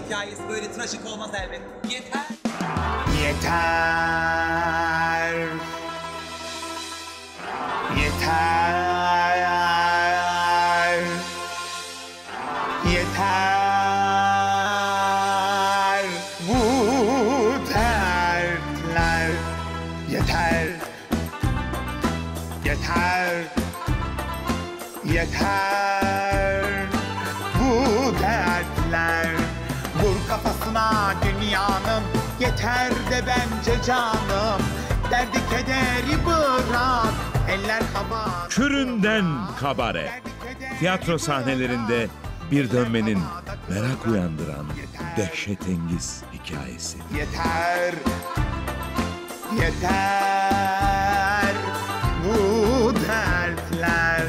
hikayesi böyle trajik olmaz elbet. Yeter. Yeter. Yeter. Yeter. Bu dertler. Yeter. Yeter. Yeter. Bu dertler. Vur kafasına dünyanın. Yeter de bence canım. Derdi kederi bırak. Eller havada. Küründen Kabare. Tiyatro sahnelerinde bir dönmenin merak uyandıran dehşetengiz hikayesi. Yeter. Yeter. Bu dertler.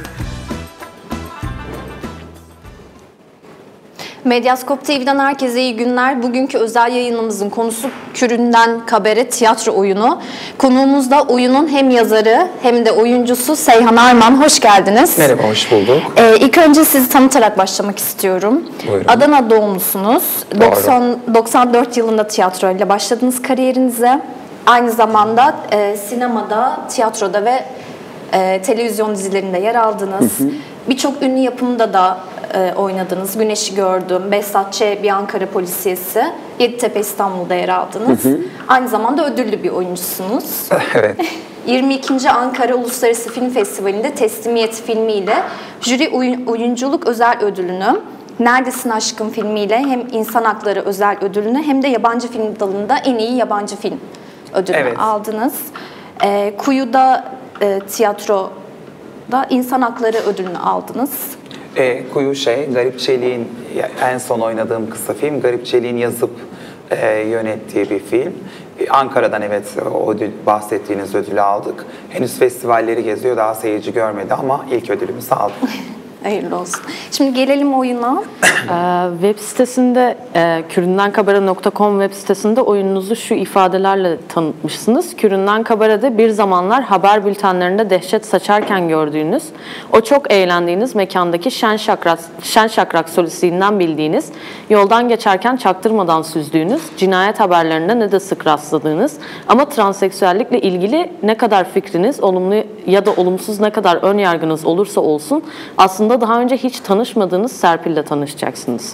Medyaskop TV'den herkese iyi günler. Bugünkü özel yayınımızın konusu Küründen Kabare tiyatro oyunu. Konuğumuz da oyunun hem yazarı hem de oyuncusu Seyhan Arman. Hoş geldiniz. Merhaba, hoş bulduk. İlk önce sizi tanıtarak başlamak istiyorum. Buyurun. Adana doğumlusunuz. Doğru. 94 yılında tiyatroyla başladınız kariyerinize. Aynı zamanda sinemada, tiyatroda ve televizyon dizilerinde yer aldınız. Birçok ünlü yapımda da oynadınız. Güneş'i gördüm. Behzat Ç. Bir Ankara Polisiyesi. Yeditepe İstanbul'da yer aldınız. Aynı zamanda ödüllü bir oyuncusunuz. Evet. 22. Ankara Uluslararası Film Festivali'nde Teslimiyet filmiyle jüri oyunculuk özel ödülünü, Neredesin Aşkım filmiyle hem insan hakları özel ödülünü hem de yabancı film dalında en iyi yabancı film ödülünü aldınız. Kuyu'da tiyatroda insan hakları ödülünü aldınız. Kuyu Garip Çelik'in en son oynadığım kısa film. Garip Çelik'in yazıp yönettiği bir film. Ankara'dan bahsettiğiniz ödülü aldık. Henüz festivalleri geziyor, daha seyirci görmedi ama ilk ödülümüzü aldık. Hayırlı olsun. Şimdi gelelim oyuna. Web sitesinde küründenkabare.com web sitesinde oyununuzu şu ifadelerle tanıtmışsınız. Küründen Kabare'de bir zamanlar haber bültenlerinde dehşet saçarken gördüğünüz, o çok eğlendiğiniz mekandaki şen şakrak solistiğinden bildiğiniz, yoldan geçerken çaktırmadan süzdüğünüz, cinayet haberlerinde ne de sık rastladığınız ama transseksüellikle ilgili ne kadar fikriniz, olumlu ya da olumsuz ne kadar ön yargınız olursa olsun aslında daha önce hiç tanışmadığınız Serpil'le tanışacaksınız.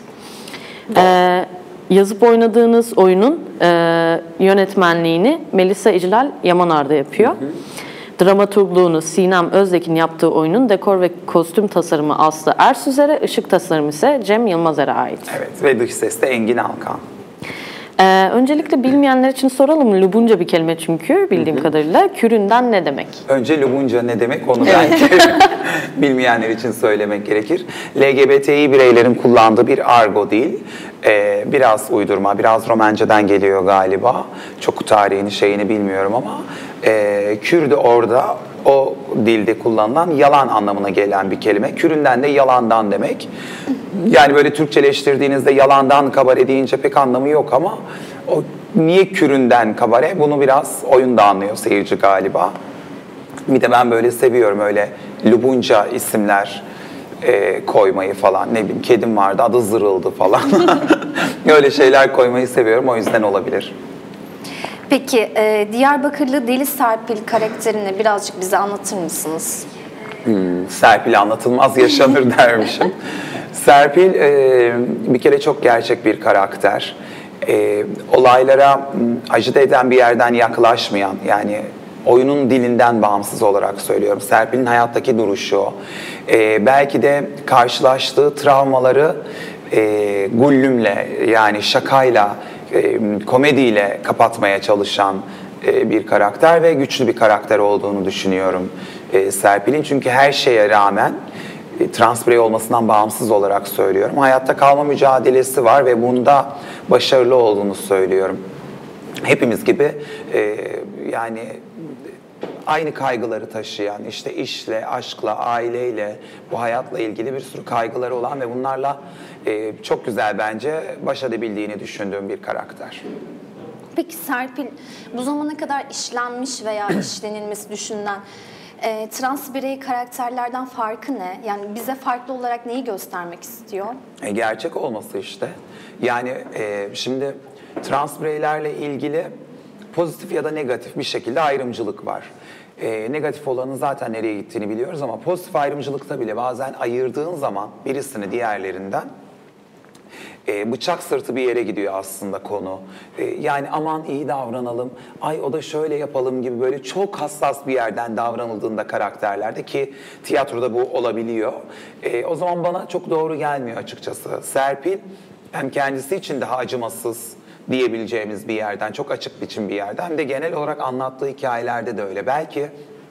Yazıp oynadığınız oyunun yönetmenliğini Melisa İclal Yamanar'da yapıyor. Dramaturgluğunu Sinem Özdekin yaptığı oyunun dekor ve kostüm tasarımı Aslı Ersüzer'e, ışık tasarımı ise Cem Yılmazer'e ait. Evet, ve dış ses de Engin Alkan. Öncelikle bilmeyenler için soralım. Lubunca bir kelime çünkü bildiğim kadarıyla. Küründen ne demek? Önce Lubunca ne demek onu belki bilmeyenler için söylemek gerekir. LGBTİ bireylerin kullandığı bir argo değil. Biraz uydurma, biraz Romence'den geliyor galiba. Çok tarihini şeyini bilmiyorum ama Kür de orada o dilde kullanılan yalan anlamına gelen bir kelime. Küründen de yalandan demek. Yani böyle Türkçeleştirdiğinizde yalandan kabare deyince pek anlamı yok ama o niye küründen kabare bunu biraz oyunda anlıyor seyirci galiba. Bir de ben böyle seviyorum öyle Lubunca isimler koymayı falan. Ne bileyim kedim vardı adı Zırıldı falan. Öyle şeyler koymayı seviyorum o yüzden olabilir. Peki Diyarbakırlı Deli Serpil karakterini birazcık bize anlatır mısınız? Serpil anlatılmaz yaşanır dermişim. Serpil bir kere çok gerçek bir karakter. Olaylara acite eden bir yerden yaklaşmayan, yani oyunun dilinden bağımsız olarak söylüyorum. Serpil'in hayattaki duruşu o. Belki de karşılaştığı travmaları gullümle, yani şakayla, komediyle kapatmaya çalışan bir karakter ve güçlü bir karakter olduğunu düşünüyorum Serpil'in. Çünkü her şeye rağmen trans birey olmasından bağımsız olarak söylüyorum. Hayatta kalma mücadelesi var ve bunda başarılı olduğunu söylüyorum. Hepimiz gibi yani aynı kaygıları taşıyan, işte işle, aşkla, aileyle, bu hayatla ilgili bir sürü kaygıları olan ve bunlarla çok güzel bence baş edebildiğini düşündüğüm bir karakter. Peki Serpil, bu zamana kadar işlenmiş veya işlenilmesi düşünülen Trans birey karakterlerden farkı ne? Yani bize farklı olarak neyi göstermek istiyor? Gerçek olması işte. Yani şimdi trans bireylerle ilgili pozitif ya da negatif bir şekilde ayrımcılık var. Negatif olanın zaten nereye gittiğini biliyoruz ama pozitif ayrımcılıkta bile bazen ayırdığın zaman birisini diğerlerinden bıçak sırtı bir yere gidiyor aslında konu. Yani aman iyi davranalım, ay o da şöyle yapalım gibi böyle çok hassas bir yerden davranıldığında karakterlerde, ki tiyatroda bu olabiliyor. O zaman bana çok doğru gelmiyor açıkçası. Serpil hem kendisi için daha acımasız diyebileceğimiz bir yerden, çok açık biçim bir yerden, hem de genel olarak anlattığı hikayelerde de öyle. Belki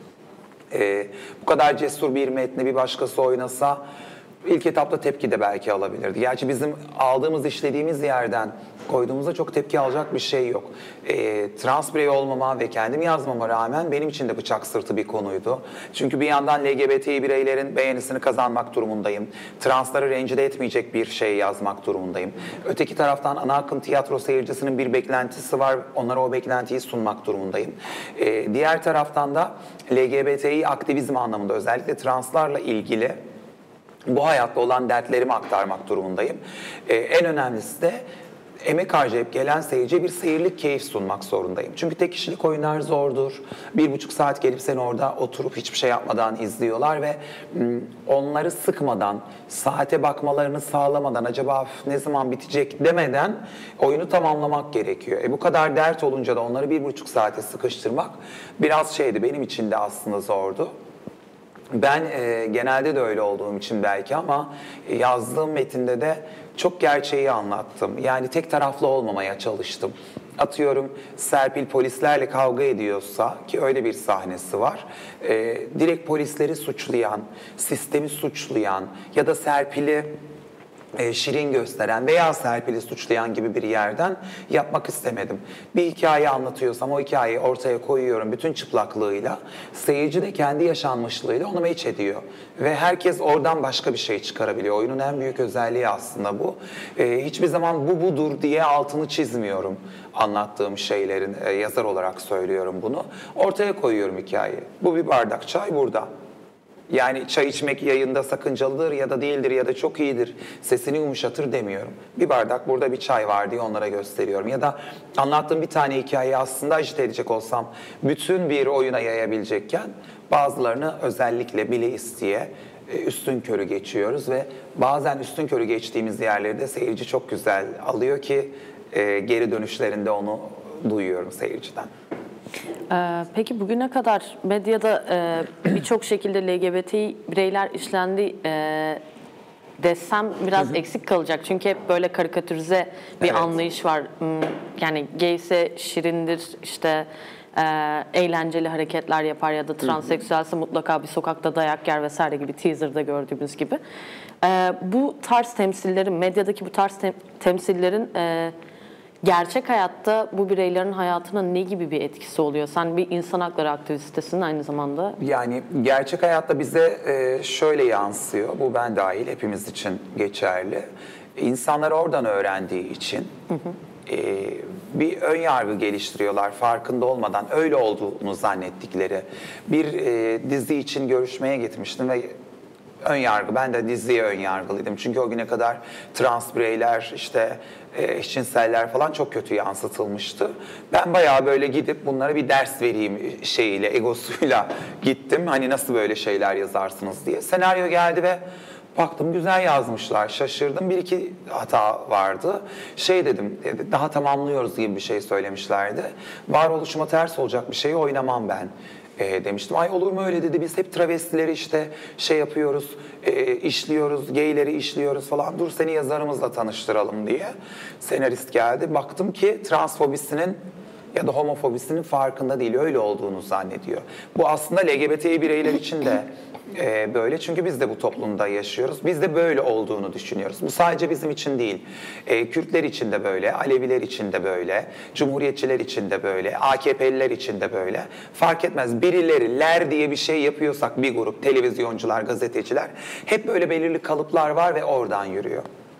bu kadar cesur bir metni bir başkası oynasa ilk etapta tepki de belki alabilirdi. Gerçi bizim aldığımız, işlediğimiz yerden koyduğumuzda çok tepki alacak bir şey yok. Trans birey olmama ve kendim yazmama rağmen benim için de bıçak sırtı bir konuydu. Çünkü bir yandan LGBTİ bireylerin beğenisini kazanmak durumundayım. Transları rencide etmeyecek bir şey yazmak durumundayım. Öteki taraftan ana akım tiyatro seyircisinin bir beklentisi var. Onlara o beklentiyi sunmak durumundayım. Diğer taraftan da LGBTİ aktivizm anlamında özellikle translarla ilgili bu hayatta olan dertlerimi aktarmak durumundayım. En önemlisi de emek harcayıp gelen seyirciye bir seyirlik keyif sunmak zorundayım. Çünkü tek kişilik oyunlar zordur. 1,5 saat gelip seni orada oturup hiçbir şey yapmadan izliyorlar ve onları sıkmadan, saate bakmalarını sağlamadan, acaba ne zaman bitecek demeden oyunu tamamlamak gerekiyor. Bu kadar dert olunca da onları 1,5 saate sıkıştırmak biraz şeydi, benim için de aslında zordu. Ben genelde de öyle olduğum için belki ama yazdığım metinde de çok gerçeği anlattım. Yani tek taraflı olmamaya çalıştım. Atıyorum Serpil polislerle kavga ediyorsa, ki öyle bir sahnesi var, direkt polisleri suçlayan, sistemi suçlayan ya da Serpil'i şirin gösteren veya Serpil'i suçlayan gibi bir yerden yapmak istemedim. Bir hikaye anlatıyorsam o hikayeyi ortaya koyuyorum bütün çıplaklığıyla. Seyirci de kendi yaşanmışlığıyla onu meç ediyor. Ve herkes oradan başka bir şey çıkarabiliyor. Oyunun en büyük özelliği aslında bu. Hiçbir zaman bu budur diye altını çizmiyorum anlattığım şeylerin, yazar olarak söylüyorum bunu. Ortaya koyuyorum hikayeyi. Bu bir bardak çay burada. Yani çay içmek yayında sakıncalıdır ya da değildir ya da çok iyidir, sesini yumuşatır demiyorum. Bir bardak burada bir çay var diye onlara gösteriyorum. Ya da anlattığım bir tane hikayeyi aslında ajite edecek olsam bütün bir oyuna yayabilecekken bazılarını özellikle bile isteye üstünkörü geçiyoruz ve bazen üstünkörü geçtiğimiz yerleri de seyirci çok güzel alıyor ki geri dönüşlerinde onu duyuyorum seyirciden. Peki bugüne kadar medyada birçok şekilde LGBT bireyler işlendi desem biraz eksik kalacak. Çünkü hep böyle karikatürize bir anlayış var. Yani gay ise şirindir, işte eğlenceli hareketler yapar ya da transseksüelse mutlaka bir sokakta dayak yer vesaire gibi teaser'da gördüğümüz gibi. Bu tarz temsillerin, medyadaki bu tarz temsillerin gerçek hayatta bu bireylerin hayatına ne gibi bir etkisi oluyor? Sen bir insan hakları aktivistisin aynı zamanda. Yani gerçek hayatta bize şöyle yansıyor. Bu ben dahil hepimiz için geçerli. İnsanlar oradan öğrendiği için bir ön yargı geliştiriyorlar farkında olmadan, öyle olduğunu zannettikleri. Bir dizi için görüşmeye gitmiştim ve ön yargı, ben de diziye ön yargılıydım. Çünkü o güne kadar trans bireyler, işte eşcinseller falan çok kötü yansıtılmıştı. Ben bayağı böyle gidip bunlara bir ders vereyim şeyiyle, egosuyla gittim. Hani nasıl böyle şeyler yazarsınız diye. Senaryo geldi ve baktım güzel yazmışlar. Şaşırdım. Bir iki hata vardı. Şey dedim, daha tamamlıyoruz gibi bir şey söylemişlerdi. Varoluşuma ters olacak bir şeyi oynamam ben demiştim. Ay olur mu öyle dedi. Biz hep travestileri işte şey yapıyoruz, işliyoruz, gayleri işliyoruz falan. Dur seni yazarımızla tanıştıralım diye. Senarist geldi. Baktım ki transfobisinin ya da homofobisinin farkında değil, öyle olduğunu zannediyor. Bu aslında LGBT bireyler için de böyle, çünkü biz de bu toplumda yaşıyoruz. Biz de böyle olduğunu düşünüyoruz. Bu sadece bizim için değil. Kürtler için de böyle, Aleviler için de böyle, Cumhuriyetçiler için de böyle, AKP'liler için de böyle. Fark etmez. Birileriler diye bir şey yapıyorsak bir grup, televizyoncular, gazeteciler, hep böyle belirli kalıplar var ve oradan yürüyor.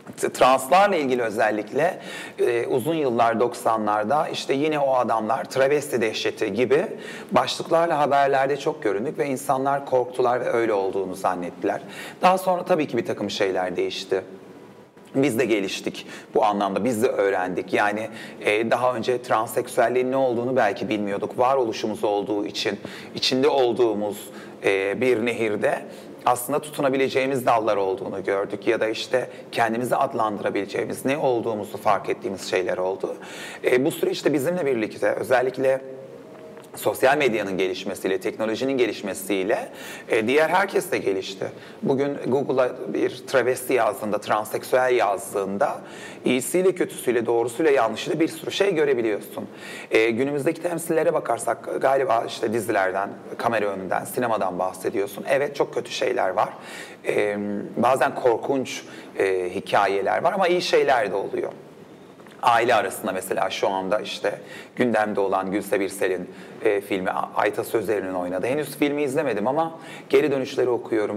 Translarla ilgili özellikle uzun yıllar 90'larda işte yine o adamlar travesti dehşeti gibi başlıklarla haberlerde çok göründük ve insanlar korktular ve öyle olduğunu zannettiler. Daha sonra tabii ki bir takım şeyler değişti. Biz de geliştik bu anlamda, biz de öğrendik. Yani daha önce transseksüelliğin ne olduğunu belki bilmiyorduk. Varoluşumuz olduğu için, içinde olduğumuz bir nehirde aslında tutunabileceğimiz dallar olduğunu gördük. Ya da işte kendimizi adlandırabileceğimiz, ne olduğumuzu fark ettiğimiz şeyler oldu. Bu süreçte bizimle birlikte özellikle sosyal medyanın gelişmesiyle, teknolojinin gelişmesiyle diğer herkes de gelişti. Bugün Google'a bir travesti yazdığında, transseksüel yazdığında iyisiyle, kötüsüyle, doğrusuyla, yanlışıyla bir sürü şey görebiliyorsun. Günümüzdeki temsillere bakarsak galiba işte dizilerden, kamera önünden, sinemadan bahsediyorsun. Evet, çok kötü şeyler var. Bazen korkunç hikayeler var ama iyi şeyler de oluyor. Aile arasında mesela şu anda işte gündemde olan Gülse Birsel'in filmi, Ayta Sözler'in oynadığı. Henüz filmi izlemedim ama geri dönüşleri okuyorum.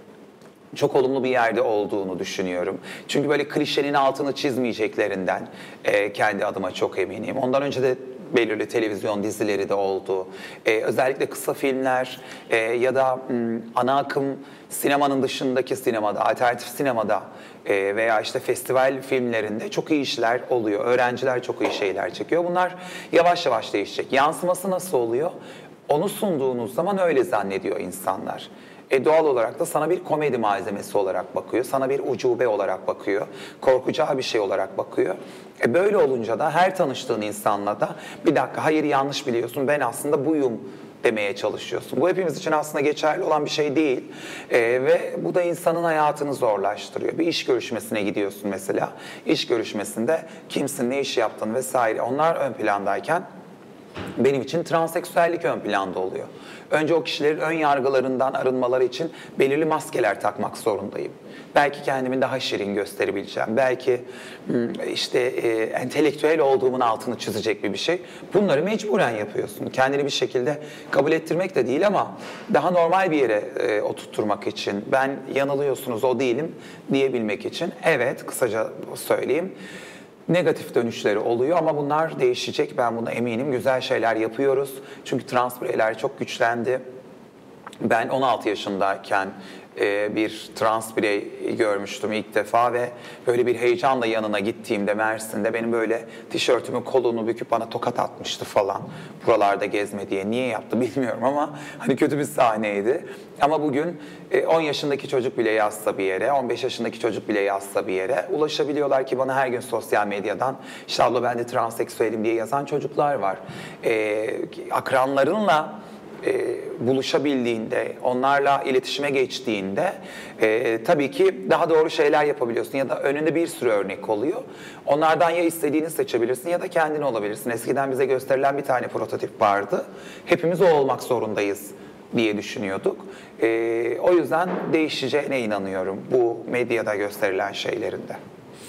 Çok olumlu bir yerde olduğunu düşünüyorum. Çünkü böyle klişenin altını çizmeyeceklerinden kendi adıma çok eminim. Ondan önce de belirli televizyon dizileri de oldu. Özellikle kısa filmler ya da ana akım sinemanın dışındaki sinemada, alternatif sinemada veya işte festival filmlerinde çok iyi işler oluyor. Öğrenciler çok iyi şeyler çekiyor. Bunlar yavaş yavaş değişecek. Yansıması nasıl oluyor? Onu sunduğunuz zaman öyle zannediyor insanlar. Doğal olarak da sana bir komedi malzemesi olarak bakıyor, sana bir ucube olarak bakıyor, korkacağı bir şey olarak bakıyor. Böyle olunca da her tanıştığın insanla da bir dakika hayır yanlış biliyorsun, ben aslında buyum demeye çalışıyorsun. Bu hepimiz için aslında geçerli olan bir şey değil ve bu da insanın hayatını zorlaştırıyor. Bir iş görüşmesine gidiyorsun mesela, iş görüşmesinde kimsin, ne iş yaptın vesaire onlar ön plandayken benim için transseksüellik ön planda oluyor. Önce o kişilerin ön yargılarından arınmaları için belirli maskeler takmak zorundayım. Belki kendimi daha şirin gösterebileceğim. Belki işte entelektüel olduğumun altını çizecek bir şey. Bunları mecburen yapıyorsun. Kendini bir şekilde kabul ettirmek de değil ama daha normal bir yere oturtturmak için, ben yanılıyorsunuz o değilim diyebilmek için. Evet, kısaca söyleyeyim. Negatif dönüşleri oluyor ama bunlar değişecek. Ben buna eminim. Güzel şeyler yapıyoruz. Çünkü trans bireyler çok güçlendi. Ben 16 yaşındayken bir trans birey görmüştüm ilk defa ve böyle bir heyecanla yanına gittiğimde Mersin'de benim böyle tişörtümün kolunu büküp bana tokat atmıştı falan. Buralarda gezme diye. Niye yaptı bilmiyorum ama hani kötü bir sahneydi. Ama bugün 10 yaşındaki çocuk bile yazsa bir yere, 15 yaşındaki çocuk bile yazsa bir yere ulaşabiliyorlar ki bana her gün sosyal medyadan işte abla ben de transseksüelim diye yazan çocuklar var. Akranlarınla buluşabildiğinde, onlarla iletişime geçtiğinde tabii ki daha doğru şeyler yapabiliyorsun ya da önünde bir sürü örnek oluyor. Onlardan ya istediğini seçebilirsin ya da kendin olabilirsin. Eskiden bize gösterilen bir tane prototip vardı. Hepimiz o olmak zorundayız diye düşünüyorduk. O yüzden değişeceğine inanıyorum bu medyada gösterilen şeylerinde.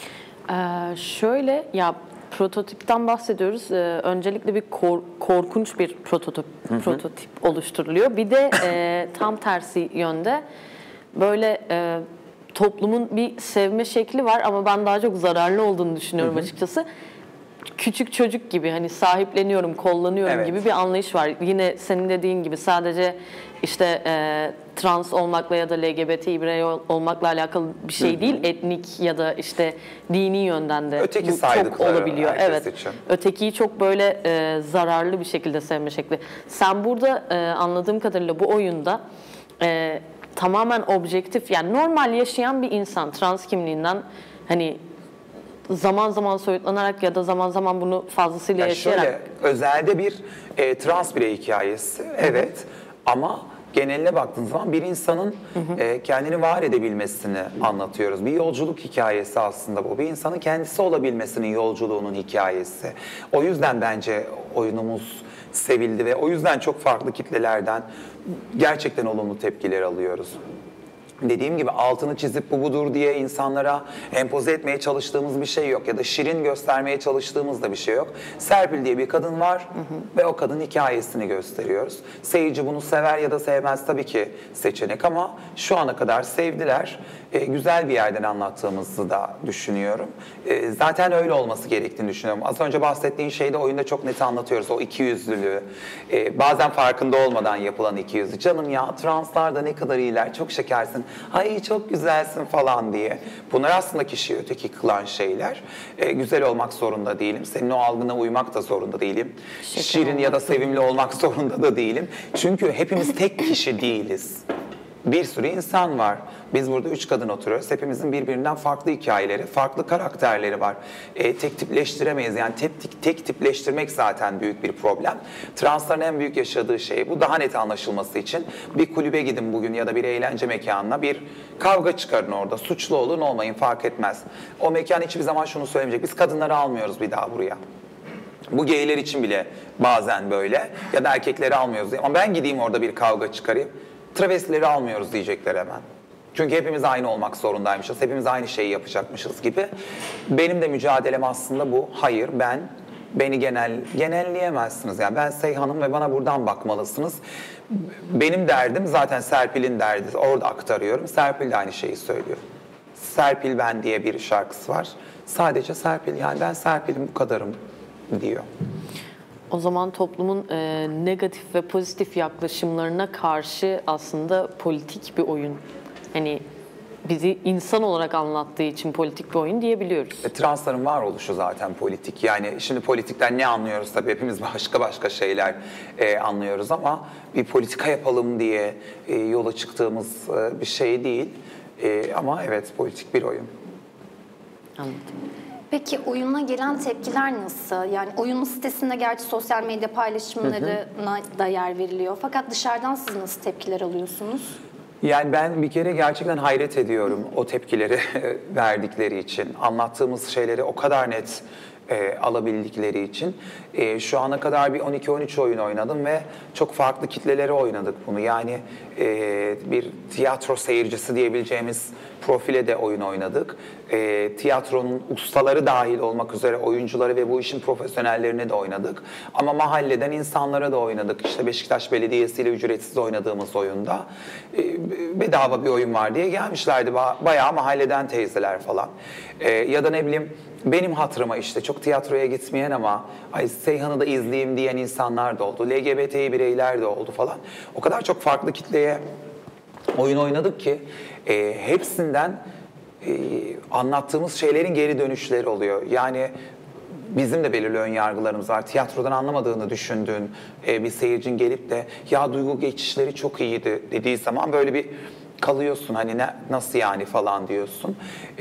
Şöyle ya prototipten bahsediyoruz. Öncelikle bir korkunç bir prototip oluşturuluyor. Bir de tam tersi yönde böyle toplumun bir sevme şekli var ama ben daha çok zararlı olduğunu düşünüyorum açıkçası. Küçük çocuk gibi hani sahipleniyorum, kollanıyorum gibi bir anlayış var. Yine senin dediğin gibi sadece işte trans olmakla ya da LGBT birey olmakla alakalı bir şey değil. Etnik ya da işte dini yönden de öteki çok olabiliyor. Evet. Için. Ötekiyi çok böyle zararlı bir şekilde sevme şekli. Sen burada anladığım kadarıyla bu oyunda tamamen objektif yani normal yaşayan bir insan trans kimliğinden hani zaman zaman soyutlanarak ya da zaman zaman bunu fazlasıyla yaşayarak. Şöyle, özelde bir trans birey hikayesi, evet ama geneline baktığın zaman bir insanın kendini var edebilmesini anlatıyoruz. Bir yolculuk hikayesi aslında bu. Bir insanın kendisi olabilmesinin yolculuğunun hikayesi. O yüzden bence oyunumuz sevildi ve o yüzden çok farklı kitlelerden gerçekten olumlu tepkiler alıyoruz. Dediğim gibi altını çizip bu budur diye insanlara empoze etmeye çalıştığımız bir şey yok ya da şirin göstermeye çalıştığımız da bir şey yok. Serpil diye bir kadın var ve o kadın hikayesini gösteriyoruz. Seyirci bunu sever ya da sevmez tabii ki seçenek ama şu ana kadar sevdiler güzel bir yerden anlattığımızı da düşünüyorum. Zaten öyle olması gerektiğini düşünüyorum. Az önce bahsettiğin şeyi de oyunda çok net anlatıyoruz. O ikiyüzlülüğü. Bazen farkında olmadan yapılan ikiyüzlü. Canım ya translar da ne kadar iyiler, çok şekersin, ay çok güzelsin falan diye. Bunlar aslında kişiyi öteki kılan şeyler. Güzel olmak zorunda değilim. Senin o algına uymak da zorunda değilim. Şirin ya da sevimli olmak zorunda da değilim. Çünkü hepimiz tek kişi değiliz. Bir sürü insan var. Biz burada 3 kadın oturuyoruz. Hepimizin birbirinden farklı hikayeleri, farklı karakterleri var. Tek tipleştiremeyiz. Yani tek tipleştirmek zaten büyük bir problem. Transların en büyük yaşadığı şey bu. Daha net anlaşılması için bir kulübe gidin bugün ya da bir eğlence mekanına, bir kavga çıkarın orada. Suçlu olun olmayın fark etmez. O mekan hiçbir zaman şunu söylemeyecek. Biz kadınları almıyoruz bir daha buraya. Bu gayler için bile bazen böyle. Ya da erkekleri almıyoruz. Ama ben gideyim orada bir kavga çıkarayım. Travestileri almıyoruz diyecekler hemen. Çünkü hepimiz aynı olmak zorundaymışız. Hepimiz aynı şeyi yapacakmışız gibi. Benim de mücadelem aslında bu. Hayır, beni genelleyemezsiniz. Yani ben Seyhan'ım ve bana buradan bakmalısınız. Benim derdim zaten Serpil'in derdi. Orada aktarıyorum. Serpil de aynı şeyi söylüyor. Serpil ben diye bir şarkısı var. Sadece Serpil, yani ben Serpil'im, bu kadarım diyor. O zaman toplumun negatif ve pozitif yaklaşımlarına karşı aslında politik bir oyun. Hani bizi insan olarak anlattığı için politik bir oyun diyebiliyoruz. Transların varoluşu zaten politik. Yani şimdi politikten ne anlıyoruz tabii, hepimiz başka şeyler anlıyoruz ama bir politika yapalım diye yola çıktığımız bir şey değil. Ama evet, politik bir oyun. Anladım. Peki oyuna gelen tepkiler nasıl? Yani oyunun sitesinde gerçi sosyal medya paylaşımlarına da yer veriliyor. Fakat dışarıdan siz nasıl tepkiler alıyorsunuz? Yani ben bir kere gerçekten hayret ediyorum o tepkileri verdikleri için. Anlattığımız şeyleri o kadar net alabildikleri için. Şu ana kadar bir 12-13 oyun oynadım ve çok farklı kitlelere oynadık bunu. Yani bir tiyatro seyircisi diyebileceğimiz profile de oyun oynadık. Tiyatronun ustaları dahil olmak üzere oyuncuları ve bu işin profesyonellerine de oynadık. Ama mahalleden insanlara da oynadık. İşte Beşiktaş Belediyesi ile ücretsiz oynadığımız oyunda bedava bir oyun var diye gelmişlerdi. Bayağı mahalleden teyzeler falan. Ya da ne bileyim, benim hatırıma işte çok tiyatroya gitmeyen ama ay Seyhan'ı da izleyeyim diyen insanlar da oldu. LGBTİ bireyler de oldu falan. O kadar çok farklı kitleye oyun oynadık ki hepsinden anlattığımız şeylerin geri dönüşleri oluyor. Yani bizim de belirli ön yargılarımız var. Tiyatrodan anlamadığını düşündüğün bir seyircin gelip de ya duygu geçişleri çok iyiydi dediği zaman böyle bir kalıyorsun, hani nasıl yani falan diyorsun.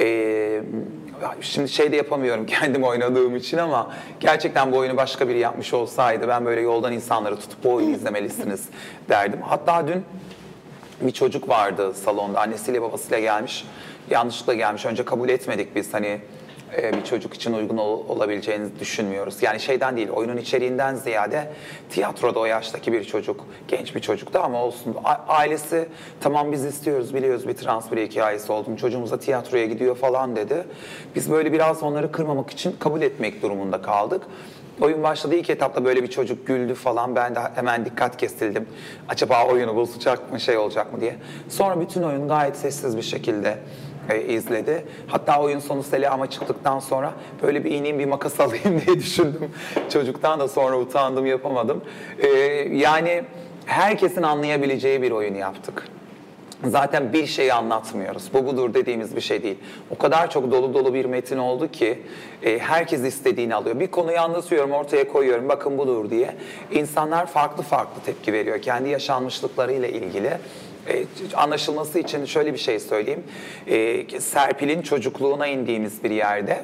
Şimdi şey de yapamıyorum kendim oynadığım için ama gerçekten bu oyunu başka biri yapmış olsaydı ben böyle yoldan insanları tutup bu oyunu izlemelisiniz derdim. Hatta dün bir çocuk vardı salonda, annesiyle babasıyla gelmiş, yanlışlıkla gelmiş. Önce kabul etmedik biz, hani bir çocuk için uygun olabileceğini düşünmüyoruz. Yani şeyden değil, oyunun içeriğinden ziyade tiyatroda o yaştaki bir çocuk, genç bir çocuktu ama olsun. Ailesi tamam biz istiyoruz, biliyoruz bir trans bir hikayesi olduğunu, çocuğumuz da tiyatroya gidiyor falan dedi. Biz böyle biraz onları kırmamak için kabul etmek durumunda kaldık. Oyun başladı, ilk etapta böyle bir çocuk güldü falan, ben de hemen dikkat kesildim. Acaba oyunu bozacak mı, şey olacak mı diye. Sonra bütün oyun gayet sessiz bir şekilde izledi. Hatta oyun sonu selamı çıktıktan sonra böyle bir ineyim bir makas alayım diye düşündüm. Çocuktan da sonra utandım, yapamadım. Yani herkesin anlayabileceği bir oyun yaptık. Zaten bir şeyi anlatmıyoruz. Bu budur dediğimiz bir şey değil. O kadar çok dolu bir metin oldu ki herkes istediğini alıyor. Bir konuyu anlatıyorum, ortaya koyuyorum, bakın budur diye. İnsanlar farklı tepki veriyor. Kendi yaşanmışlıklarıyla ilgili. Anlaşılması için şöyle bir şey söyleyeyim. Serpil'in çocukluğuna indiğimiz bir yerde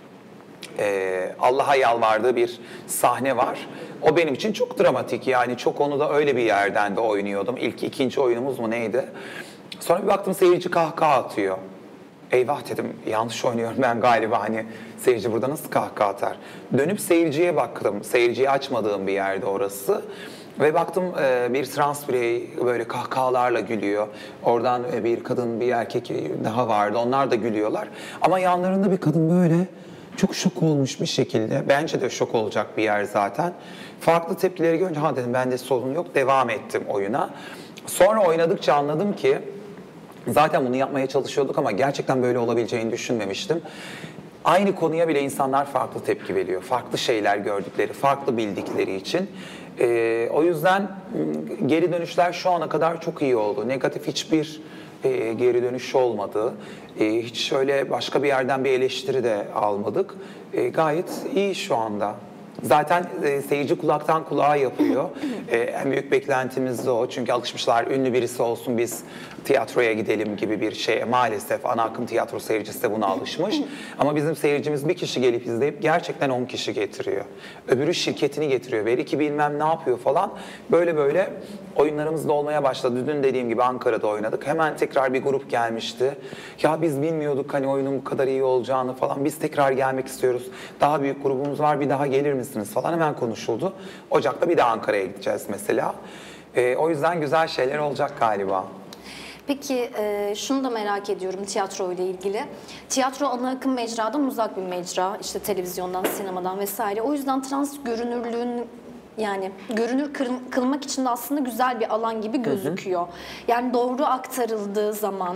Allah'a yalvardığı bir sahne var. O benim için çok dramatik, yani çok onu da öyle bir yerden de oynuyordum. İkinci oyunumuz mu neydi? Sonra bir baktım seyirci kahkaha atıyor. Eyvah dedim, yanlış oynuyorum ben galiba, hani seyirci burada nasıl kahkaha atar? Dönüp seyirciye baktım. Seyirciyi açmadığım bir yerde orası. Ve baktım bir trans birey böyle kahkahalarla gülüyor. Oradan bir kadın, bir erkek daha vardı. Onlar da gülüyorlar. Ama yanlarında bir kadın böyle çok şok olmuş bir şekilde. Bence de şok olacak bir yer zaten. Farklı tepkileri görünce ha dedim, bende sorun yok. Devam ettim oyuna. Sonra oynadıkça anladım ki Zaten bunu yapmaya çalışıyorduk ama gerçekten böyle olabileceğini düşünmemiştim. Aynı konuya bile insanlar farklı tepki veriyor. Farklı şeyler gördükleri, farklı bildikleri için. O yüzden geri dönüşler şu ana kadar çok iyi oldu. Negatif hiçbir geri dönüş olmadı. Hiç şöyle başka bir yerden bir eleştiri de almadık. Gayet iyi şu anda. Zaten seyirci kulaktan kulağa yapıyor. En büyük beklentimiz de o. Çünkü alışmışlar ünlü birisi olsun biz tiyatroya gidelim gibi bir şeye. Maalesef ana akım tiyatro seyircisi de buna alışmış. Ama bizim seyircimiz bir kişi gelip izleyip gerçekten 10 kişi getiriyor. Öbürü şirketini getiriyor. Belki bilmem ne yapıyor falan. Böyle böyle oyunlarımız da olmaya başladı. Dün dediğim gibi Ankara'da oynadık. Hemen tekrar bir grup gelmişti. Ya biz bilmiyorduk hani oyunun bu kadar iyi olacağını falan. Biz tekrar gelmek istiyoruz. Daha büyük grubumuz var, bir daha gelir misiniz falan hemen konuşuldu. Ocak'ta bir daha Ankara'ya gideceğiz mesela. O yüzden güzel şeyler olacak galiba. Peki şunu da merak ediyorum tiyatro ile ilgili. Tiyatro ana akım mecradan uzak bir mecra. İşte televizyondan, sinemadan vesaire. O yüzden trans görünürlüğün yani görünür kılmak için de aslında güzel bir alan gibi gözüküyor. Yani doğru aktarıldığı zaman,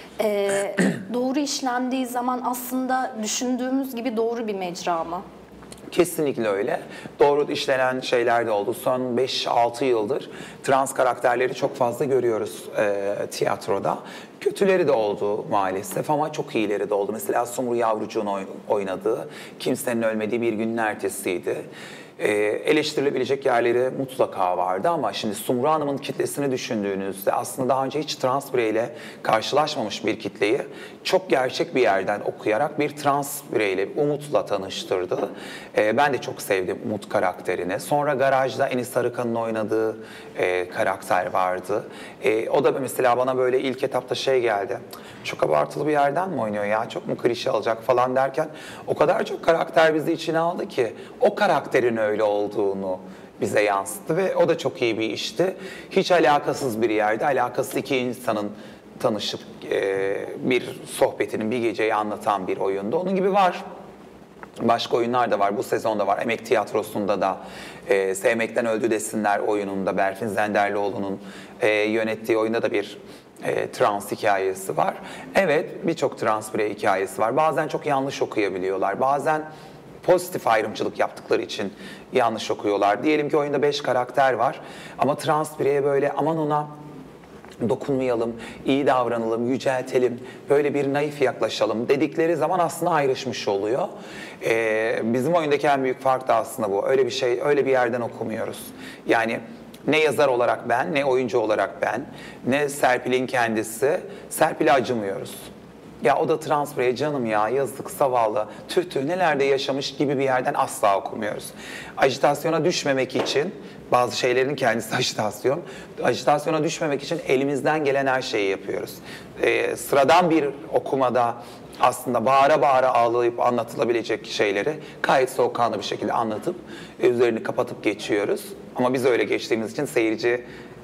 doğru işlendiği zaman aslında düşündüğümüz gibi doğru bir mecra mı? Kesinlikle öyle. Doğru işlenen şeyler de oldu. Son 5-6 yıldır trans karakterleri çok fazla görüyoruz tiyatroda. Kötüleri de oldu maalesef ama çok iyileri de oldu. Mesela Sumru Yavrucuğ'un oynadığı Kimsenin Ölmediği Bir Günün Ertesi'ydi. Eleştirilebilecek yerleri mutlaka vardı ama şimdi Sumru Hanım'ın kitlesini düşündüğünüzde aslında daha önce hiç trans bireyle karşılaşmamış bir kitleyi çok gerçek bir yerden okuyarak bir trans bireyle Umut'la tanıştırdı. Ben de çok sevdim Umut karakterini. Sonra Garaj'da Enis Arıkan'ın oynadığı karakter vardı. O da mesela bana böyle ilk etapta şey geldi. Çok abartılı bir yerden mi oynuyor ya? Çok mu klişe alacak falan derken o kadar çok karakter bizi içine aldı ki o karakterin öyle olduğunu bize yansıttı ve o da çok iyi bir işti. Hiç alakasız bir yerde, alakasız iki insanın tanışıp bir sohbetinin bir geceyi anlatan bir oyundu. Onun gibi var. Başka oyunlar da var. Bu sezonda var. Emek Tiyatrosu'nda da Sevmekten Öldü Desinler oyununda Berfin Zenderlioğlu'nun yönettiği oyunda da bir trans hikayesi var. Evet, birçok trans birey hikayesi var. Bazen çok yanlış okuyabiliyorlar. Bazen pozitif ayrımcılık yaptıkları için yanlış okuyorlar. Diyelim ki oyunda 5 karakter var ama trans bireye böyle aman ona dokunmayalım, iyi davranalım, yüceltelim, böyle bir naif yaklaşalım dedikleri zaman aslında ayrışmış oluyor. Bizim oyundaki en büyük fark da aslında bu. Öyle bir şey, öyle bir yerden okumuyoruz. Yani ne yazar olarak ben, ne oyuncu olarak ben, ne Serpil'in kendisi, Serpil'e acımıyoruz. Ya o da trans birey canım ya yazık zavallı tüh nelerde yaşamış gibi bir yerden asla okumuyoruz. Ajitasyona düşmemek için bazı şeylerin kendisi ajitasyon. Ajitasyona düşmemek için elimizden gelen her şeyi yapıyoruz. Sıradan bir okumada aslında bağıra bağıra ağlayıp anlatılabilecek şeyleri gayet soğukkanlı bir şekilde anlatıp üzerini kapatıp geçiyoruz. Ama biz öyle geçtiğimiz için seyirci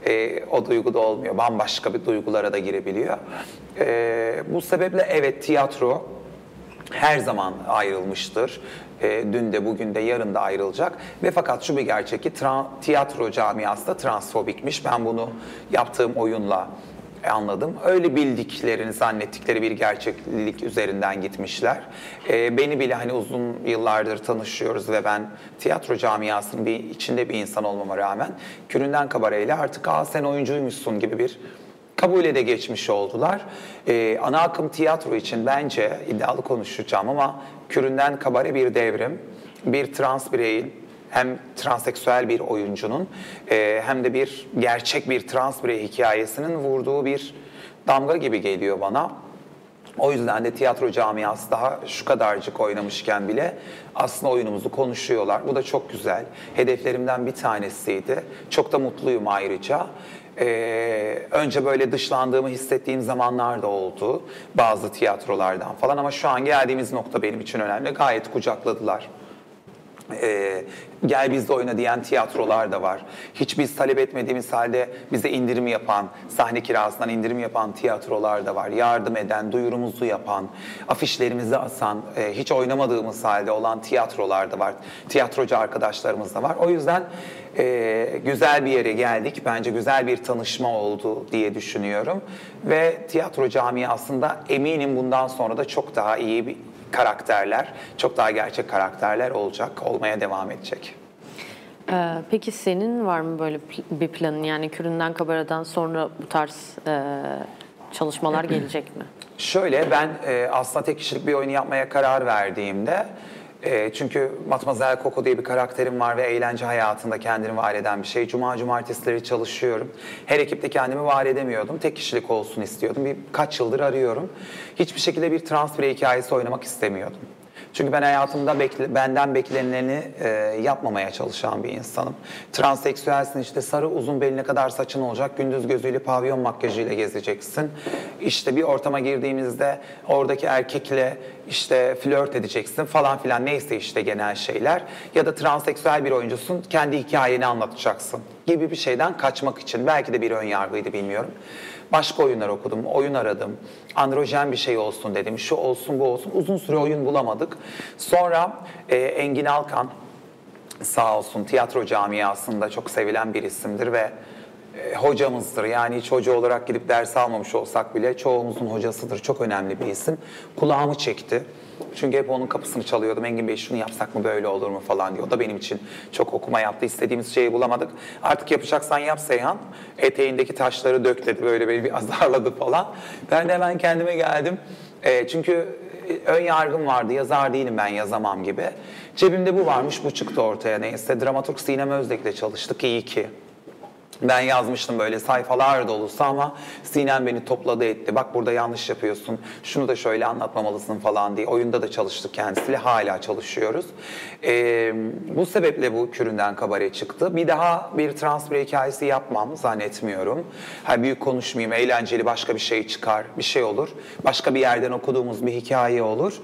o duyguda olmuyor. Bambaşka bir duygulara da girebiliyor. Bu sebeple evet tiyatro her zaman ayrılmıştır. Dün de bugün de yarın da ayrılacak. Ve fakat şu bir gerçek ki tiyatro camiası da transfobikmiş. Ben bunu yaptığım oyunla anladım. Öyle bildiklerini zannettikleri bir gerçeklik üzerinden gitmişler. Beni bile hani uzun yıllardır tanışıyoruz ve ben tiyatro camiasının içinde bir insan olmama rağmen Küründen Kabare'yle artık sen oyuncuymuşsun gibi bir kabule de geçmiş oldular. Ana akım tiyatro için bence iddialı konuşacağım ama Küründen Kabare bir devrim. Bir trans bireyin hem transseksüel bir oyuncunun hem de bir gerçek bir trans birey hikayesinin vurduğu bir damga gibi geliyor bana. O yüzden de tiyatro camiası daha şu kadarcık oynamışken bile aslında oyunumuzu konuşuyorlar. Bu da çok güzel. Hedeflerimden bir tanesiydi. Çok da mutluyum ayrıca. Önce böyle dışlandığımı hissettiğim zamanlar da oldu. Bazı tiyatrolardan falan ama şu an geldiğimiz nokta benim için önemli. Gayet kucakladılar. Gel bizde oyna diyen tiyatrolar da var. Hiç biz talep etmediğimiz halde bize indirim yapan, sahne kirasından indirim yapan tiyatrolar da var. Yardım eden, duyurumuzu yapan, afişlerimizi asan, hiç oynamadığımız halde olan tiyatrolar da var. Tiyatrocu arkadaşlarımız da var. O yüzden güzel bir yere geldik. Bence güzel bir tanışma oldu diye düşünüyorum. Ve tiyatro camiasında eminim bundan sonra da çok daha iyi bir karakterler, çok daha gerçek karakterler olmaya devam edecek. Peki senin var mı böyle bir planın? Yani Küründen Kabara'dan sonra bu tarz çalışmalar gelecek mi? Şöyle, ben aslında tek kişilik bir oyunu yapmaya karar verdiğimde, çünkü Matmazel Coco diye bir karakterim var ve eğlence hayatında kendini var eden bir şey. Cuma cumartesileri çalışıyorum. Her ekipte kendimi var edemiyordum. Tek kişilik olsun istiyordum. Birkaç yıldır arıyorum. Hiçbir şekilde bir trans birey hikayesi oynamak istemiyordum. Çünkü ben hayatımda benden beklenileni yapmamaya çalışan bir insanım. Transseksüelsin, işte sarı uzun beline kadar saçın olacak, gündüz gözüyle pavyon makyajıyla gezeceksin. İşte bir ortama girdiğimizde oradaki erkekle işte flört edeceksin falan filan, neyse işte genel şeyler. Ya da transseksüel bir oyuncusun, kendi hikayeni anlatacaksın gibi bir şeyden kaçmak için. Belki de bir ön yargıydı, bilmiyorum. Başka oyunlar okudum, oyun aradım. Androjen bir şey olsun dedim, şu olsun bu olsun. Uzun süre oyun bulamadık. Sonra Engin Alkan sağ olsun tiyatro camiasında çok sevilen bir isimdir ve hocamızdır. Yani hiç hoca olarak gidip ders almamış olsak bile çoğumuzun hocasıdır. Çok önemli bir isim. Kulağımı çekti. Çünkü hep onun kapısını çalıyordum. Engin Bey şunu yapsak mı, böyle olur mu falan diyor. O da benim için çok okuma yaptı. İstediğimiz şeyi bulamadık. Artık yapacaksan yap Seyhan. Eteğindeki taşları dök dedi. Böyle beni bir azarladı falan. Ben de hemen kendime geldim. Çünkü ön yargım vardı. Yazar değilim ben, yazamam gibi. Cebimde bu varmış, bu çıktı ortaya neyse. Dramaturg Sinem Özdek'le çalıştık. İyi ki. Ben yazmıştım böyle sayfalar dolusu ama Sinem beni topladı etti. Bak burada yanlış yapıyorsun, şunu da şöyle anlatmamalısın falan diye. Oyunda da çalıştık kendisiyle, hala çalışıyoruz. Bu sebeple bu Küründen Kabare çıktı. Bir daha bir trans birey hikayesi yapmam zannetmiyorum. Büyük konuşmayayım, eğlenceli başka bir şey çıkar, bir şey olur. Başka bir yerden okuduğumuz bir hikaye olur.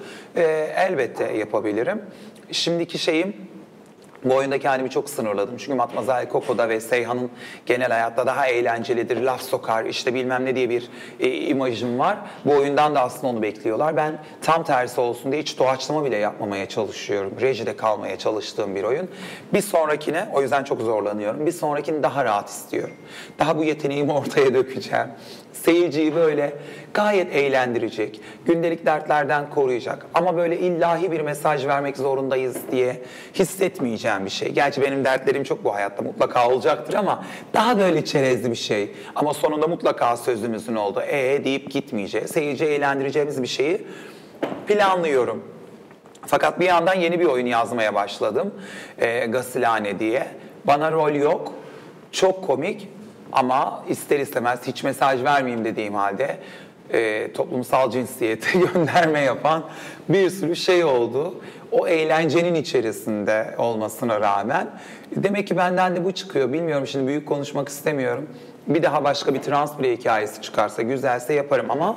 Elbette yapabilirim. Şimdiki şeyim, bu oyunda kendimi çok sınırladım. Çünkü Matmazel Coco'da ve Seyhan'ın genel hayatta daha eğlencelidir, laf sokar, işte bilmem ne diye bir imajım var. Bu oyundan da aslında onu bekliyorlar. Ben tam tersi olsun diye hiç doğaçlama bile yapmamaya çalışıyorum. Rejide kalmaya çalıştığım bir oyun. Bir sonrakine, o yüzden çok zorlanıyorum. Bir sonrakini daha rahat istiyorum. Daha bu yeteneğimi ortaya dökeceğim. Seyirciyi böyle gayet eğlendirecek, gündelik dertlerden koruyacak ama böyle illahi bir mesaj vermek zorundayız diye hissetmeyeceğim bir şey. Gerçi benim dertlerim çok bu hayatta mutlaka olacaktır ama daha böyle çerezli bir şey. Ama sonunda mutlaka sözümüzün oldu. Deyip gitmeyeceğiz. Seyirciyi eğlendireceğimiz bir şeyi planlıyorum. Fakat bir yandan yeni bir oyun yazmaya başladım. Gasilhane diye. Bana rol yok. Çok komik. Ama ister istemez hiç mesaj vermeyeyim dediğim halde toplumsal cinsiyete gönderme yapan bir sürü şey oldu. O eğlencenin içerisinde olmasına rağmen. Demek ki benden de bu çıkıyor. Bilmiyorum, şimdi büyük konuşmak istemiyorum. Bir daha başka bir trans birey hikayesi çıkarsa, güzelse yaparım ama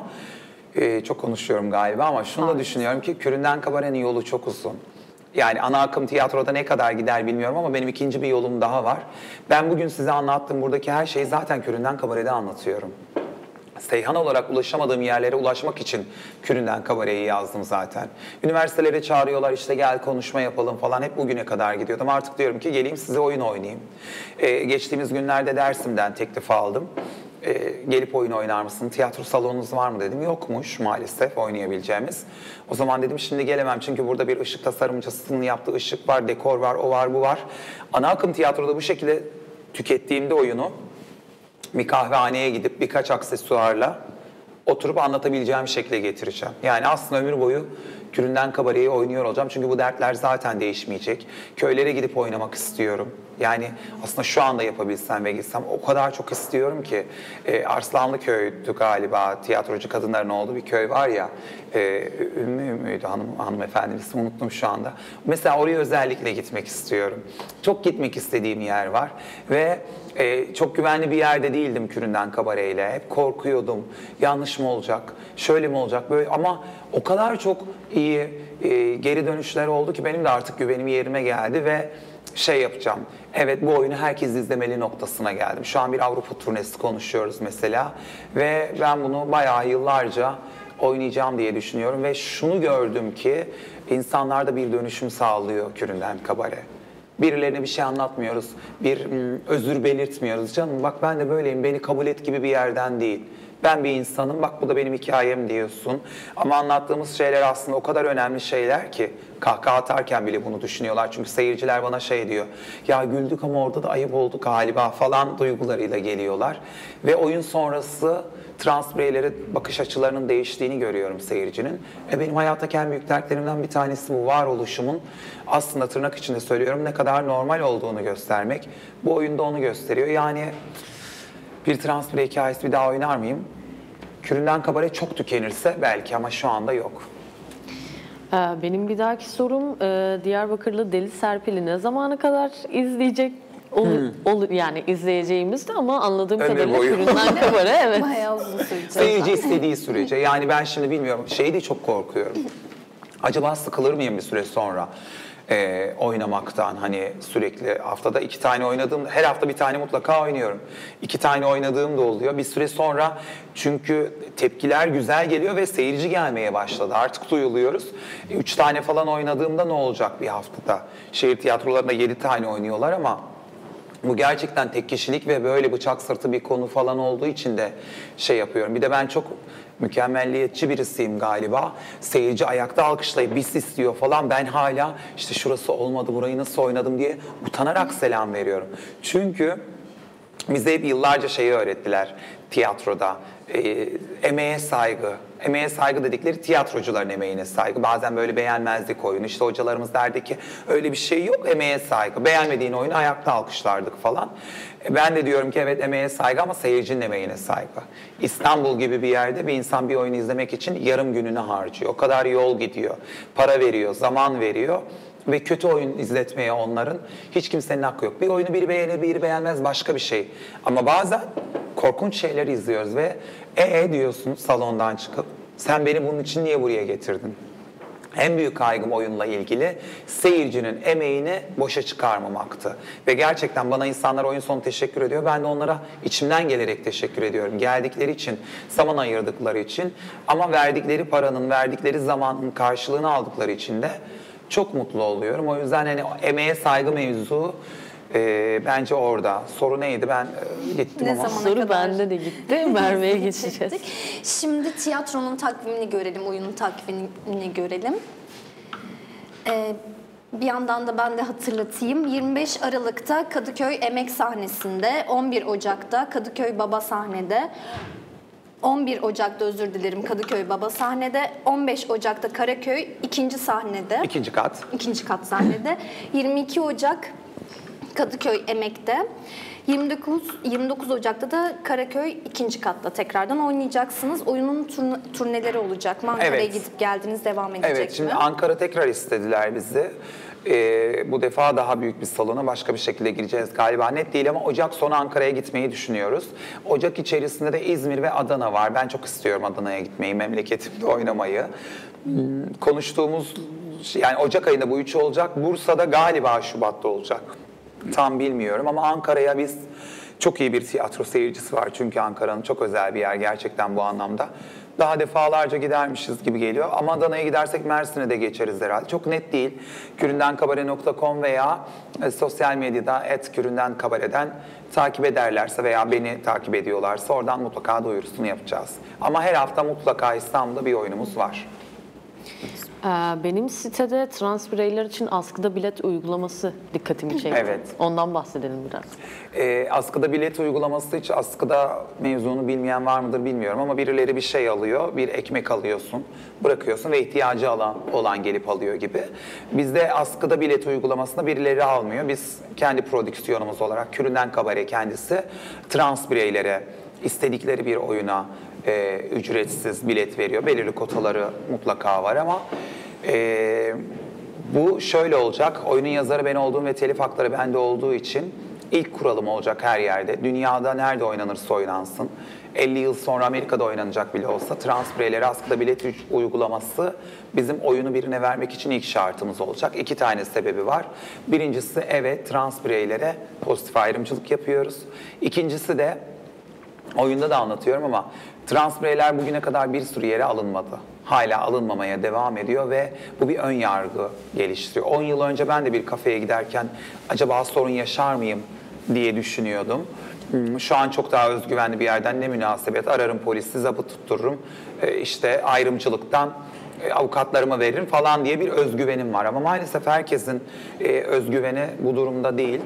çok konuşuyorum galiba ama şunu da düşünüyorum ki Küründen Kabare'nin yolu çok uzun. Yani ana akım tiyatroda ne kadar gider bilmiyorum ama benim ikinci bir yolum daha var. Ben bugün size anlattığım buradaki her şeyi zaten Küründen Kabare'de anlatıyorum. Seyhan olarak ulaşamadığım yerlere ulaşmak için Küründen Kabare'yi yazdım zaten. Üniversitelere çağırıyorlar, işte gel konuşma yapalım falan, hep bugüne kadar gidiyordum. Artık diyorum ki geleyim size oyun oynayayım. Geçtiğimiz günlerde Dersim'den teklif aldım. Gelip oyun oynar mısın? Tiyatro salonunuz var mı dedim. Yokmuş maalesef oynayabileceğimiz. O zaman dedim şimdi gelemem çünkü burada bir ışık tasarımcısının yaptığı ışık var, dekor var, o var, bu var. Ana akım tiyatroda bu şekilde tükettiğimde oyunu bir kahvehaneye gidip birkaç aksesuarla oturup anlatabileceğim şekle getireceğim. Yani aslında ömür boyu Küründen Kabare'yi oynuyor olacağım. Çünkü bu dertler zaten değişmeyecek. Köylere gidip oynamak istiyorum. Yani aslında şu anda yapabilsem ve gitsem o kadar çok istiyorum ki. Arslanlıköy'dü galiba, tiyatrocu kadınların olduğu bir köy var ya. Ümmü müydü hanımefendinin ismi, unuttum şu anda. Mesela oraya özellikle gitmek istiyorum. Çok gitmek istediğim yer var. Ve çok güvenli bir yerde değildim Küründen Kabare'yle. Hep korkuyordum. Yanlış mı olacak? Şöyle mi olacak? Böyle, ama o kadar çok iyi geri dönüşler oldu ki benim de artık güvenim yerime geldi ve şey yapacağım. Evet, bu oyunu herkes izlemeli noktasına geldim. Şu an bir Avrupa turnesi konuşuyoruz mesela ve ben bunu bayağı yıllarca oynayacağım diye düşünüyorum ve şunu gördüm ki insanlarda bir dönüşüm sağlıyor Küründen Kabare. Birilerine bir şey anlatmıyoruz, bir özür belirtmiyoruz. Canım bak ben de böyleyim, beni kabul et gibi bir yerden değil. Ben bir insanım, bak bu da benim hikayem diyorsun. Ama anlattığımız şeyler aslında o kadar önemli şeyler ki kahkaha atarken bile bunu düşünüyorlar. Çünkü seyirciler bana şey diyor, ya güldük ama orada da ayıp oldu galiba falan duygularıyla geliyorlar. Ve oyun sonrası trans bireylere bakış açılarının değiştiğini görüyorum seyircinin. Benim hayattaki en büyük dertlerimden bir tanesi bu varoluşumun aslında tırnak içinde söylüyorum ne kadar normal olduğunu göstermek. Bu oyunda onu gösteriyor. Yani bir trans birey hikayesi bir daha oynar mıyım? Küründen Kabare çok tükenirse belki ama şu anda yok. Benim bir dahaki sorum Diyarbakırlı Deli Serpil'i ne zamana kadar izleyecek olur yani izleyeceğimiz de ama anladığım Ömür kadarıyla boyu. Küründen Kabare evet. Bayağı uzun sürecek. Seyirci istediği sürece. Yani ben şimdi bilmiyorum. Şeyi de çok korkuyorum. Acaba sıkılır mıyım bir süre sonra oynamaktan? Hani sürekli haftada 2 tane oynadığım, her hafta bir tane mutlaka oynuyorum. 2 tane oynadığım da oluyor. Bir süre sonra çünkü tepkiler güzel geliyor ve seyirci gelmeye başladı. Artık duyuluyoruz. 3 tane falan oynadığımda ne olacak bir haftada? Şehir tiyatrolarında 7 tane oynuyorlar ama bu gerçekten tek kişilik ve böyle bıçak sırtı bir konu falan olduğu için de şey yapıyorum. Bir de ben çok mükemmelliyetçi birisiyim galiba. Seyirci ayakta alkışlayıp bis istiyor falan. Ben hala işte şurası olmadı, burayı nasıl oynadım diye utanarak selam veriyorum. Çünkü bize hep yıllarca şeyi öğrettiler tiyatroda. Emeğe saygı. Emeğe saygı dedikleri tiyatrocuların emeğine saygı. Bazen böyle beğenmezdik oyunu. İşte hocalarımız derdi ki öyle bir şey yok, emeğe saygı. Beğenmediğin oyunu ayakta alkışlardık falan. Ben de diyorum ki evet emeğe saygı ama seyircinin emeğine saygı. İstanbul gibi bir yerde bir insan bir oyunu izlemek için yarım gününü harcıyor. O kadar yol gidiyor. Para veriyor, zaman veriyor. Ve kötü oyun izletmeye onların hiç kimsenin hakkı yok. Bir oyunu biri beğenir, biri beğenmez başka bir şey. Ama bazen korkunç şeyler izliyoruz ve diyorsun salondan çıkıp sen beni bunun için niye buraya getirdin? En büyük kaygım oyunla ilgili seyircinin emeğini boşa çıkarmamaktı. Ve gerçekten bana insanlar oyun sonu teşekkür ediyor. Ben de onlara içimden gelerek teşekkür ediyorum. Geldikleri için, zaman ayırdıkları için ama verdikleri paranın, verdikleri zamanın karşılığını aldıkları için de çok mutlu oluyorum. O yüzden hani emeğe saygı mevzu bence orada. Soru neydi? Ben gittim Ne ama. zamana Soru kadar bende de gitti. Merve'ye geçeceğiz. Şimdi tiyatronun takvimini görelim, oyunun takvimini görelim. Bir yandan da ben de hatırlatayım. 25 Aralık'ta Kadıköy Emek sahnesinde, 11 Ocak'ta Kadıköy Baba sahnede, 11 Ocak'ta özür dilerim Kadıköy Baba sahnede, 15 Ocak'ta Karaköy ikinci sahnede. İkinci kat. İkinci kat sahnede. 22 Ocak Kadıköy Emek'te. 29 Ocak'ta da Karaköy ikinci katta tekrardan oynayacaksınız. Oyunun turneleri olacak mı? Ankara'ya Evet. gidip geldiniz, devam edecek Evet, şimdi mi? Ankara tekrar istediler bizi. Bu defa daha büyük bir salona başka bir şekilde gireceğiz galiba. Net değil ama Ocak sonu Ankara'ya gitmeyi düşünüyoruz. Ocak içerisinde de İzmir ve Adana var. Ben çok istiyorum Adana'ya gitmeyi, memleketimde oynamayı. Konuştuğumuz, yani Ocak ayında bu üçü olacak. Bursa'da galiba Şubat'ta olacak. Tam bilmiyorum ama Ankara'ya biz çok iyi bir tiyatro seyircisi var. Çünkü Ankara'nın çok özel bir yer gerçekten bu anlamda. Daha defalarca gidermişiz gibi geliyor. Ama Adana'ya gidersek Mersin'e de geçeriz herhalde. Çok net değil. Küründenkabare.com veya sosyal medyada @küründenkabare'den takip ederlerse veya beni takip ediyorlarsa oradan mutlaka duyurusunu yapacağız. Ama her hafta mutlaka İstanbul'da bir oyunumuz var. Benim sitede trans bireyler için askıda bilet uygulaması dikkatimi çekti. Evet. Ondan bahsedelim biraz. Askıda bilet uygulaması, hiç askıda mevzunu bilmeyen var mıdır bilmiyorum ama birileri bir şey alıyor, bir ekmek alıyorsun, bırakıyorsun ve ihtiyacı olan gelip alıyor gibi. Bizde askıda bilet uygulamasında birileri almıyor. Biz kendi prodüksiyonumuz olarak Küründen Kabare kendisi trans bireylere istedikleri bir oyuna ücretsiz bilet veriyor. Belirli kotaları mutlaka var ama bu şöyle olacak. Oyunun yazarı ben olduğum ve telif hakları bende olduğu için ilk kuralım olacak her yerde. Dünyada nerede oynanırsa oynansın. 50 yıl sonra Amerika'da oynanacak bile olsa trans bireylere askıda bilet uygulaması bizim oyunu birine vermek için ilk şartımız olacak. 2 tane sebebi var. Birincisi, evet, trans bireylere pozitif ayrımcılık yapıyoruz. İkincisi de, oyunda da anlatıyorum ama trans bireyler bugüne kadar bir sürü yere alınmadı. Hala alınmamaya devam ediyor ve bu bir ön yargı geliştiriyor. 10 yıl önce ben de bir kafeye giderken acaba sorun yaşar mıyım diye düşünüyordum. Şu an çok daha özgüvenli bir yerden, ne münasebet, ararım polisi, zabıt tuttururum, işte ayrımcılıktan avukatlarıma veririm falan diye bir özgüvenim var. Ama maalesef herkesin özgüveni bu durumda değil.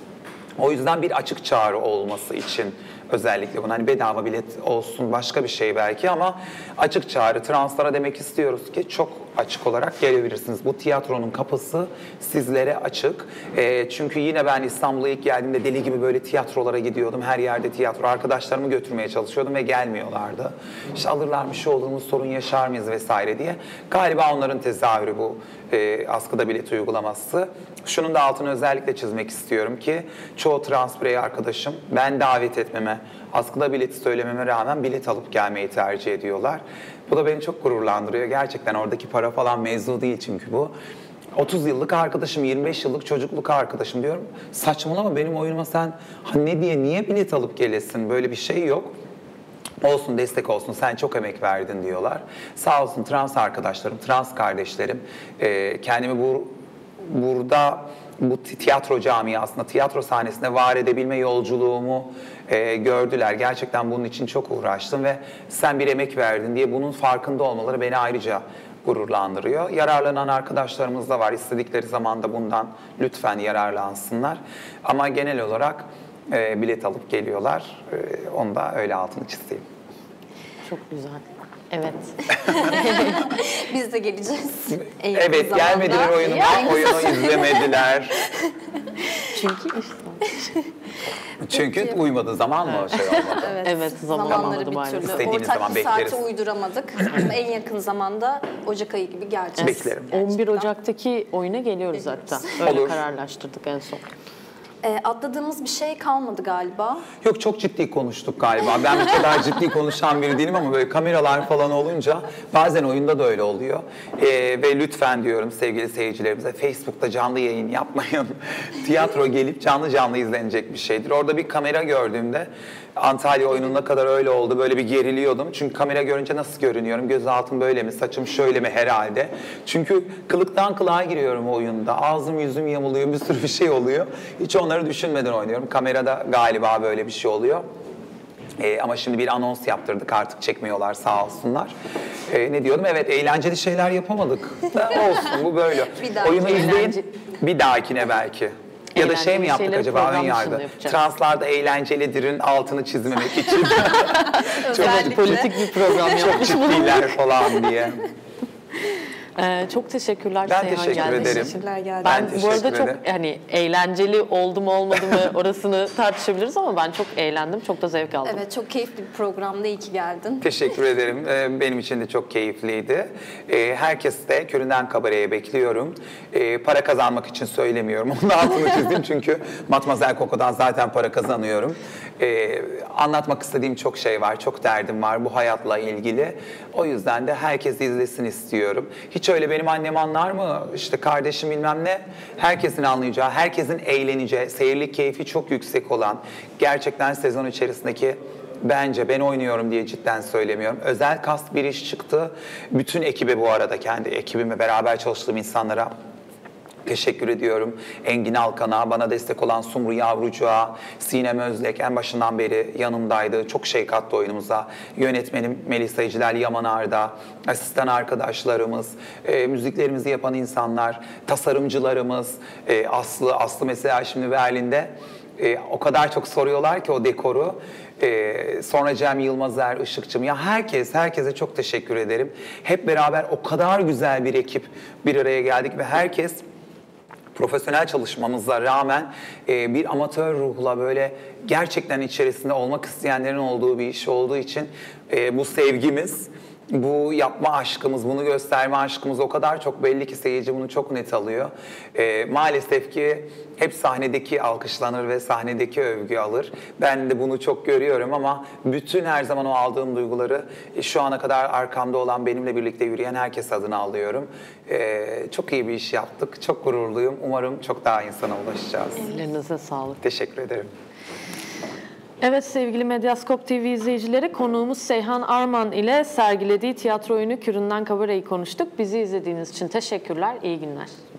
O yüzden bir açık çağrı olması için özellikle bunu, hani bedava bilet olsun, başka bir şey belki, ama açık çağrı translara demek istiyoruz ki çok açık olarak gelebilirsiniz. Bu tiyatronun kapısı sizlere açık. Çünkü yine ben İstanbul'a ilk geldiğimde deli gibi böyle tiyatrolara gidiyordum. Her yerde tiyatro. Arkadaşlarımı götürmeye çalışıyordum ve gelmiyorlardı. İşte alırlar mı, şu olur mu, sorun yaşar mıyız vesaire diye. Galiba onların tezahürü bu askıda bilet uygulaması. Şunun da altını özellikle çizmek istiyorum ki çoğu trans birey arkadaşım ben davet etmeme, askıda bileti söylememe rağmen bilet alıp gelmeyi tercih ediyorlar. Bu da beni çok gururlandırıyor. Gerçekten oradaki para falan mevzu değil çünkü bu. 30 yıllık arkadaşım, 25 yıllık çocukluk arkadaşım diyorum. Saçmalama, benim oyunuma sen ne diye, niye bilet alıp gelesin? Böyle bir şey yok. Olsun, destek olsun, sen çok emek verdin diyorlar. Sağ olsun trans arkadaşlarım, trans kardeşlerim. Kendimi burada bu tiyatro camiasında, tiyatro sahnesinde var edebilme yolculuğumu gördüler. Gerçekten bunun için çok uğraştım ve sen bir emek verdin diye bunun farkında olmaları beni ayrıca gururlandırıyor. Yararlanan arkadaşlarımız da var. İstedikleri zaman da bundan lütfen yararlansınlar. Ama genel olarak bilet alıp geliyorlar. Onu da öyle altını çizeyim. Çok güzel. Evet. Biz de geleceğiz. Evet, gelmediler oyunuma, oyunu izlemediler. Çünkü işte. Çünkü uymadığı zaman mı şey olmadı? Evet, zaman zamanları olmadı bir maalesef. türlü. İstediğiniz Ortak zaman bir bekleriz. saate uyduramadık. Ama en yakın zamanda Ocak ayı gibi geleceğiz. Beklerim. 11 Ocak'taki oyuna geliyoruz hatta. Öyle Olur. kararlaştırdık en son. Atladığımız bir şey kalmadı galiba. Yok, çok ciddi konuştuk galiba. Ben bu kadar ciddi konuşan biri değilim ama böyle kameralar falan olunca bazen oyunda da öyle oluyor. Ve lütfen diyorum sevgili seyircilerimize, Facebook'ta canlı yayın yapmayın. Tiyatro gelip canlı izlenecek bir şeydir. Orada bir kamera gördüğümde Antalya oyununa kadar öyle oldu. Böyle bir geriliyordum. Çünkü kamera görünce nasıl görünüyorum? Gözaltım böyle mi? Saçım şöyle mi herhalde? Çünkü kılıktan kılığa giriyorum oyunda. Ağzım yüzüm yamuluyor. Bir sürü bir şey oluyor. Hiç onları düşünmeden oynuyorum. Kamerada galiba böyle bir şey oluyor. Ama şimdi bir anons yaptırdık. Artık çekmiyorlar sağ olsunlar. Ne diyordum? Evet, eğlenceli şeyler yapamadık. Olsun, bu böyle. Oyunu izleyin. Bir dahakine belki. Ya da şey mi yaptık acaba, ön yargı? Translarda eğlencelidir'in altını çizmemek için. Çok politik bir program Çok yapmış. ciddiler falan diye. Çok teşekkürler Ben Seyhan teşekkür geldiğiniz ederim. için. geldi. Ben bu arada teşekkür çok ederim. hani eğlenceli oldu mu olmadı mı orasını tartışabiliriz ama ben çok eğlendim. Çok da zevk aldım. Evet, çok keyifli bir programda. İyi ki geldin. Teşekkür ederim. Benim için de çok keyifliydi. Herkes de Köründen Kabare'ye bekliyorum. Para kazanmak için söylemiyorum. Onun altını çizdim çünkü Matmazel Coco'dan zaten para kazanıyorum. Anlatmak istediğim çok şey var, çok derdim var bu hayatla ilgili. O yüzden de herkes izlesin istiyorum. Hiç öyle benim annem anlar mı, işte kardeşim bilmem ne, herkesin anlayacağı, herkesin eğleneceği, seyirlik keyfi çok yüksek olan, gerçekten sezon içerisindeki, bence ben oynuyorum diye cidden söylemiyorum, özel kast bir iş çıktı. Bütün ekibe, bu arada kendi ekibimle beraber çalıştığım insanlara teşekkür ediyorum. Engin Alkan'a, bana destek olan Sumru Yavrucuğa, Sinem Özlek en başından beri yanımdaydı. Çok şey kattı oyunumuza. Yönetmenim Melisa İcilal Yaman Arda, asistan arkadaşlarımız, müziklerimizi yapan insanlar, tasarımcılarımız, Aslı mesela şimdi Berlin'de. O kadar çok soruyorlar ki o dekoru. Sonra Cem Yılmazer, Işıkçım, ya herkese çok teşekkür ederim. Hep beraber o kadar güzel bir ekip bir araya geldik ve herkes profesyonel çalışmamıza rağmen bir amatör ruhla böyle gerçekten içerisinde olmak isteyenlerin olduğu bir iş olduğu için bu sevgimiz bu yapma aşkımız, bunu gösterme aşkımız o kadar çok belli ki seyirci bunu çok net alıyor. Maalesef ki hep sahnedeki alkışlanır ve sahnedeki övgü alır. Ben de bunu çok görüyorum ama bütün her zaman o aldığım duyguları şu ana kadar arkamda olan, benimle birlikte yürüyen herkes adına alıyorum. Çok iyi bir iş yaptık. Çok gururluyum. Umarım çok daha insana ulaşacağız. Ellerinize sağlık. Teşekkür ederim. Evet sevgili Medyaskop TV izleyicileri, konuğumuz Seyhan Arman ile sergilediği tiyatro oyunu Küründen Kabare'yi konuştuk. Bizi izlediğiniz için teşekkürler, iyi günler.